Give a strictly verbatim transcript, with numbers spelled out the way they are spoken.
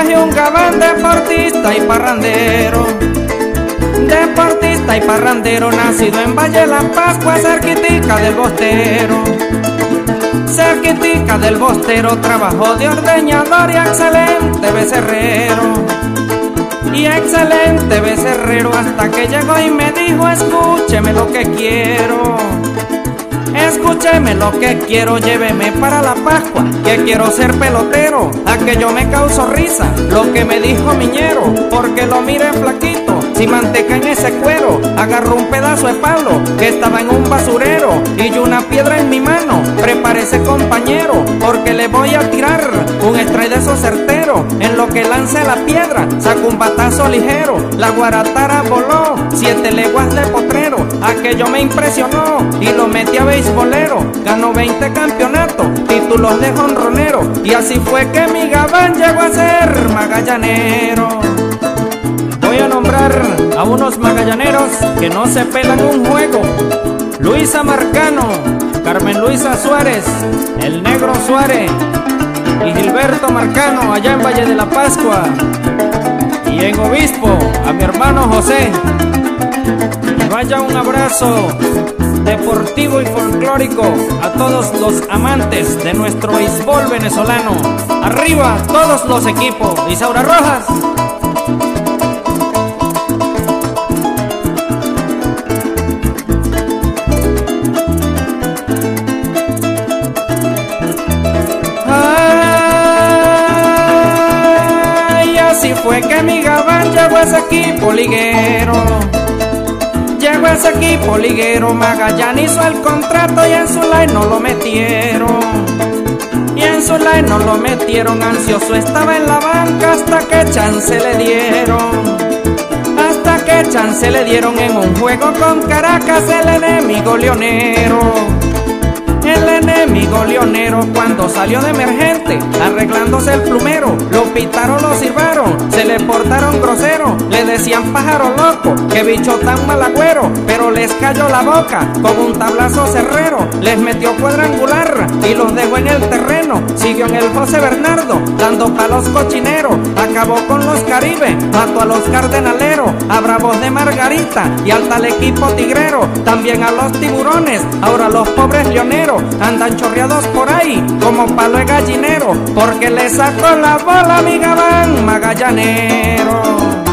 traje un gabán deportista y parrandero. Deportista y parrandero, nacido en Valle La Pascua, cerquitica del Bostero. Cerquitica del Bostero, trabajó de ordeñador y excelente becerrero. Y excelente becerrero, hasta que llegó y me dijo: escúcheme lo que quiero. Escúcheme lo que quiero, lléveme para la Pascua, que quiero ser pelotero. Aquello me causó risa, lo que me dijo Miñero, porque lo miré flaquito, sin manteca en ese cuero. Agarró un pedazo de palo que estaba en un basurero y yo una piedra en mi mano. Prepárese, compañero, porque le voy a tirar un strike de esos certero. En lo que lance la piedra, sacó un batazo ligero. La guaratara voló siete leguas de potrero. Aquello me impresionó y lo metí a beisbolero. Ganó veinte campeonatos, títulos de jonronero. Y así fue que mi gabán llegó a ser magallanero. Voy a nombrar a unos magallaneros que no se pelan un juego: Luisa Marcano, Carmen Luisa Suárez, el Negro Suárez y Gilberto Marcano allá en Valle de la Pascua. Y en Obispo a mi hermano José. Y vaya un abrazo deportivo y folclórico a todos los amantes de nuestro béisbol venezolano. Arriba todos los equipos. Isaura Rojas. Así fue que mi gabán llegó a ese equipo liguero. Llegó a ese equipo liguero. Magallanes hizo el contrato y en su line no lo metieron. Y en su line no lo metieron. Ansioso estaba en la banca hasta que chance le dieron. Hasta que chance le dieron en un juego con Caracas, el enemigo leonero. El enemigo leonero, cuando salió de emergente, arreglándose el plumero, lo pitaron, lo silbaron, se le portaron grosero, le decían pájaro loco, que bicho tan malagüero, pero les cayó la boca con un tablazo cerrero, les metió cuadrangular y los dejó en el terreno. Siguió en el José Bernardo, dando palos cochineros, acabó con los Caribe, mató a los cardenaleros, a Bravos de Margarita y al tal equipo tigrero, también a los tiburones. Ahora los pobres leoneros andan chorreados por ahí como palo de gallinero, porque le sacó la bola a mi gabán magallanero.